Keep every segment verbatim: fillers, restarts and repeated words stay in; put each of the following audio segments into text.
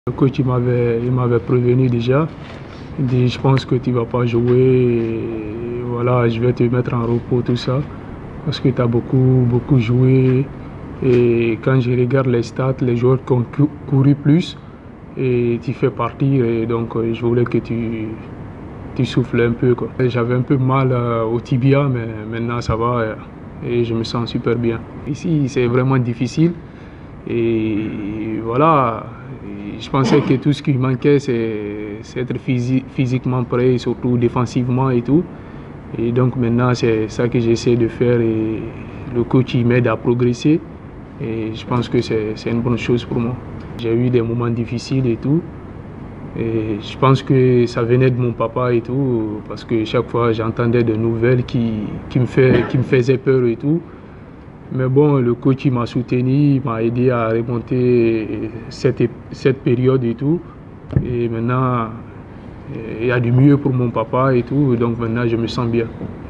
Le coach il m'avait il m'avait prévenu déjà. Il dit je pense que tu ne vas pas jouer. Et voilà, je vais te mettre en repos, tout ça. Parce que tu as beaucoup, beaucoup joué. Et quand je regarde les stats, les joueurs qui ont couru plus, et tu fais partir. Et donc je voulais que tu, tu souffles un peu. J'avais un peu mal au tibia, mais maintenant ça va. Et je me sens super bien. Ici, c'est vraiment difficile. Et voilà, je pensais que tout ce qui manquait, c'est être physi physiquement prêt, surtout défensivement et tout. Et donc maintenant, c'est ça que j'essaie de faire et le coach m'aide à progresser. Et je pense que c'est une bonne chose pour moi. J'ai eu des moments difficiles et tout. Et je pense que ça venait de mon papa et tout, parce que chaque fois j'entendais des nouvelles qui, qui, me fait, qui me faisaient peur et tout. Mais bon, le coach m'a soutenu, m'a aidé à remonter cette, cette période et tout. Et maintenant, il y a du mieux pour mon papa et tout, donc maintenant je me sens bien.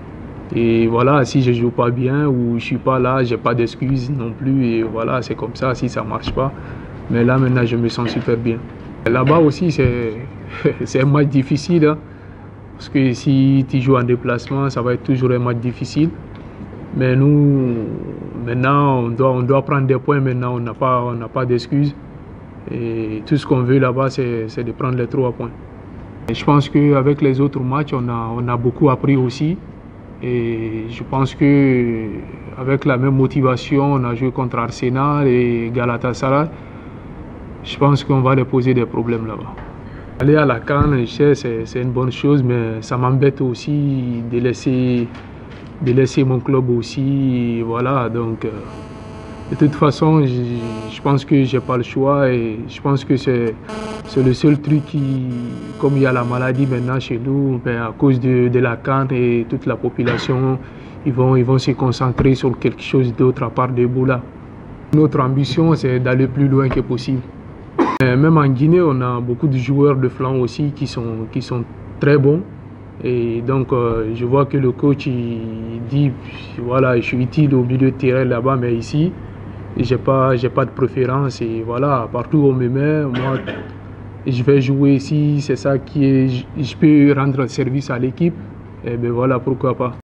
Et voilà, si je ne joue pas bien ou je ne suis pas là, je n'ai pas d'excuses non plus. Et voilà, c'est comme ça, si ça ne marche pas. Mais là, maintenant, je me sens super bien. Là-bas aussi, c'est un match difficile. Hein, parce que si tu joues en déplacement, ça va être toujours un match difficile. Mais nous, maintenant, on doit, on doit prendre des points. Maintenant, on n'a pas, on n'a pas d'excuses. Et tout ce qu'on veut là-bas, c'est de prendre les trois points. Et je pense qu'avec les autres matchs, on a, on a beaucoup appris aussi. Et je pense qu'avec la même motivation, on a joué contre Arsenal et Galatasaray. Je pense qu'on va leur poser des problèmes là-bas. Aller à la CAN, c'est une bonne chose, mais ça m'embête aussi de laisser, de laisser mon club aussi. Voilà, donc, euh, de toute façon, je, je pense que je n'ai pas le choix et je pense que c'est le seul truc qui, comme il y a la maladie maintenant chez nous, ben à cause de, de la CAN et toute la population, ils vont, ils vont se concentrer sur quelque chose d'autre à part d'Ebola. Notre ambition, c'est d'aller plus loin que possible. Même en Guinée, on a beaucoup de joueurs de flanc aussi qui sont, qui sont très bons. Et donc, euh, je vois que le coach il dit, voilà, je suis utile au milieu de terrain là-bas, mais ici, je n'ai pas, j'ai pas de préférence. Et voilà, partout où on me met, moi, je vais jouer ici. C'est ça qui est, je peux rendre service à l'équipe. Et bien voilà, pourquoi pas.